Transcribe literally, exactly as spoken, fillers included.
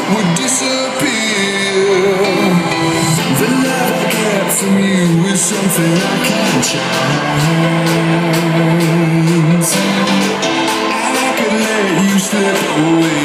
would disappear. The love I get from you is something I can't change, and I could let you slip away.